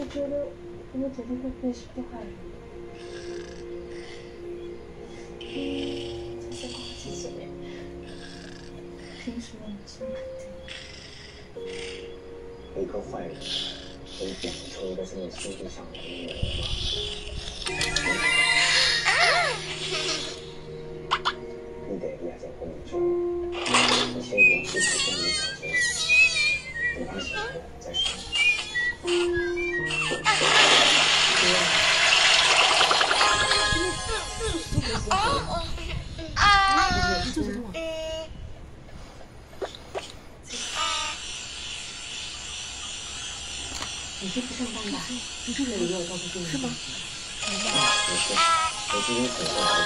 我觉得会不会是被害人？这些话是什么？凭什么你这么肯定？ 一个坏人可以讲出一个这么心地上人的人吗？你得压在后面说，你先演自己跟你小心，等他醒了再说。 你是不上班吧？你这里没有告诉经理是吗？ 没事，我今天很高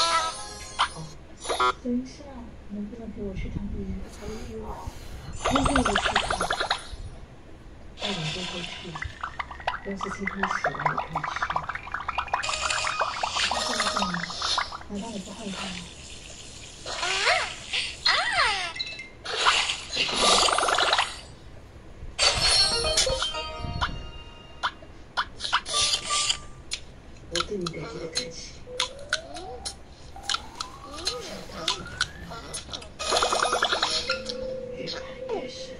兴。 等一下，能不能陪我去趟医院？如果你去趟，带我最后去，要是今天洗了也可以吃。这么重，难道你不害怕吗？我对你感觉的感情，越看越深。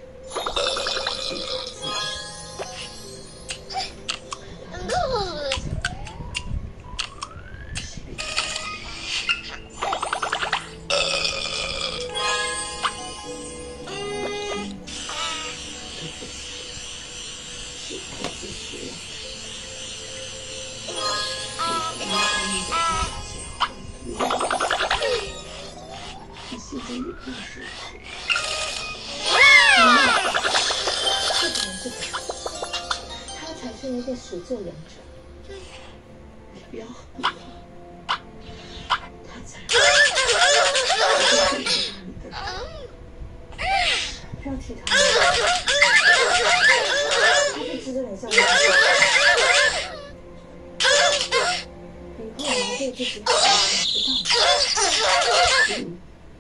他才是一个始作俑者，你不要恨他，他才是不要提他，他就值得很像你。以后我对自己好一点，知道吗？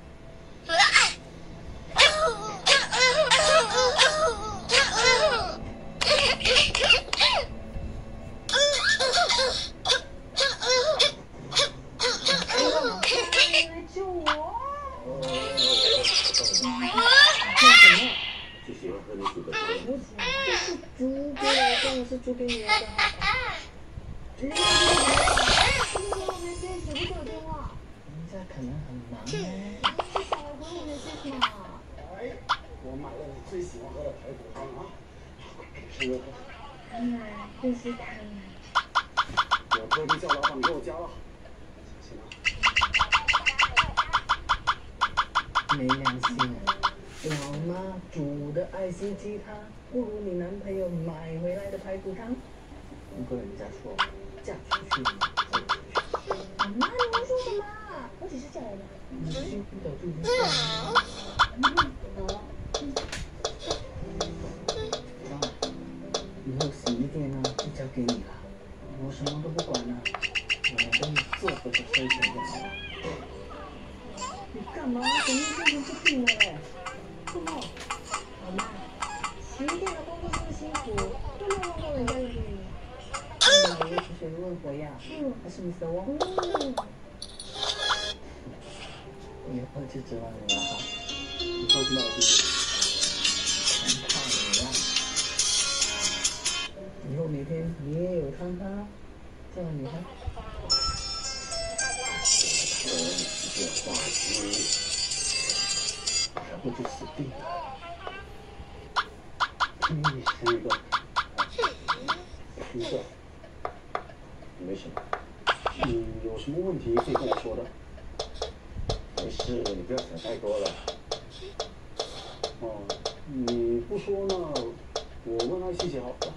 就喜欢喝你煮的汤。 不是，这是猪给我的，我是猪给你的。你没接，不是有电话？人家可能很忙呢。至少我回我没接嘛。 哎，我买了你最喜欢喝的排骨汤啊，快给我喝。 又是他。 我特地叫老板给我加了。行吗？ 没良心。老妈煮的爱心鸡汤，不如你男朋友买回来的排骨汤。如果人家说嫁出去，嫁出去。 妈，你们说什么？我只是叫来的。 你辛苦的就已经算了。以后洗衣店呢就交给你了，我什么都不管了，我们跟你做或者收钱就好了。你干嘛？整天心情不定了嘞？ 怎么？老妈，洗衣店的工作这么辛苦，都没有问过人家愿不愿意。 我又是水问火呀？还是你手啊？以后就指望你了哈。 你放心吧，我自己。 全靠你了。以后每天你也有汤喝，叫你喝。 我一电话然后就死定了。你是一个一个，没什么。你有什么问题可以跟我说的。没事，你不要想太多了。哦，你不说呢，我问他细节好了。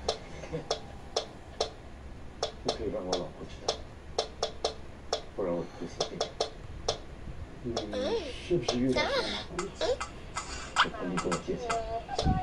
不可以让我老婆知道，不然我会死定。你是不是遇到什么麻烦？我陪你跟我借钱。